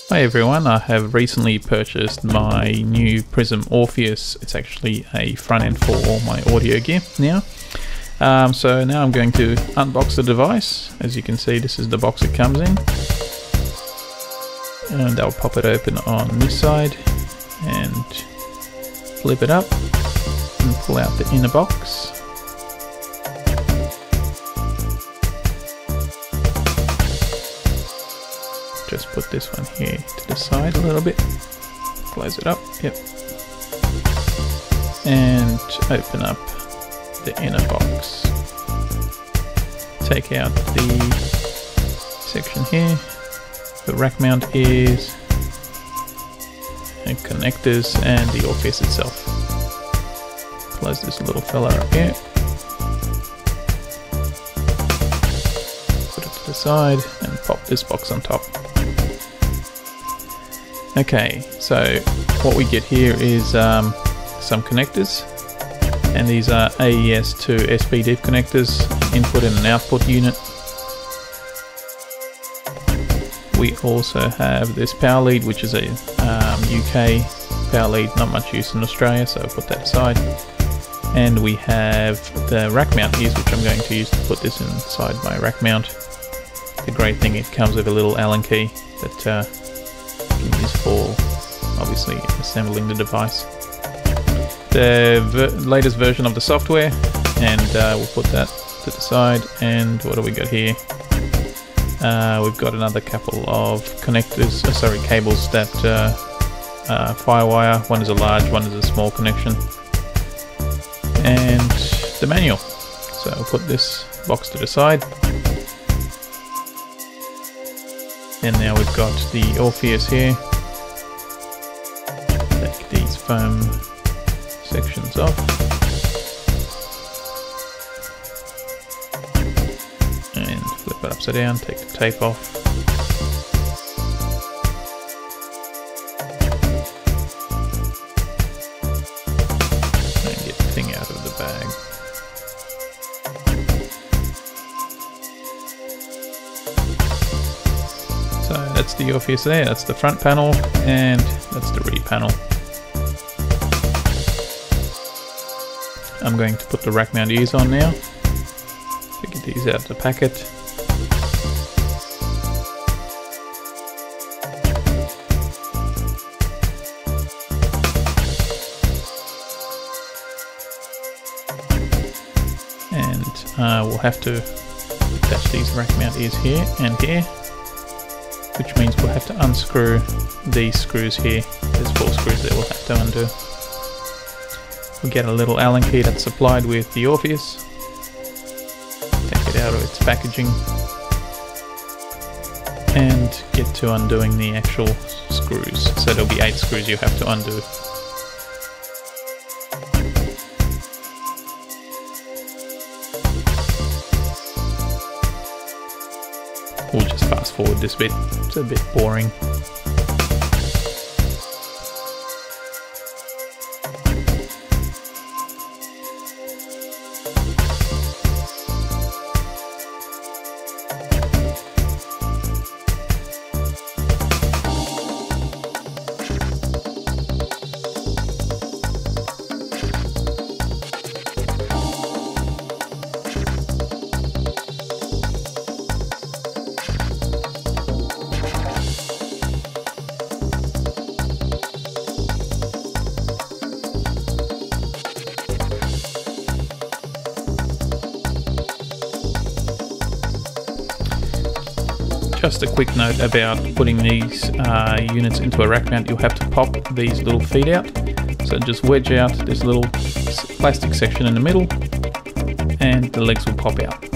Hi everyone, I have recently purchased my new Prism Orpheus. It's actually a front end for all my audio gear now. So now I'm going to unbox the device. As you can see, this is the box it comes in. And I'll pop it open on this side and flip it up and pull out the inner box. Just put this one here to the side a little bit, close it up, yep, and open up the inner box. Take out the section here, the rack mount is, and connectors, and the Orpheus itself. Close this little fella up here, put it to the side, and pop this box on top. Okay, so what we get here is some connectors, and these are AES to SPDIF connectors, input and an output unit. We also have this power lead, which is a UK power lead, not much use in Australia, so I'll put that aside. And we have the rack mount ears, which I'm going to use to put this inside my rack mount. The great thing, it comes with a little Allen key that can use for obviously assembling the device. The latest version of the software, and we'll put that to the side. And what do we got here? We've got another couple of connectors, cables that firewire. One is a large, one is a small connection, and the manual. So I'll put this box to the side. And now we've got the Orpheus here. Take these foam sections off. And flip it upside down, take the tape off. And get the thing out of the bag. So that's the Orpheus there, that's the front panel, and that's the rear panel. I'm going to put the rack mount ears on now. So get these out of the packet. And we'll have to attach these rack mount ears here and here, which means we'll have to unscrew these screws here. There's 4 screws that we'll have to undo. We'll get a little Allen key that's supplied with the Orpheus. Take it out of its packaging and get to undoing the actual screws. So there'll be 8 screws you have to undo. We'll just fast forward this bit, it's a bit boring. Just a quick note about putting these units into a rack mount. You'll have to pop these little feet out. So just wedge out this little plastic section in the middle and the legs will pop out.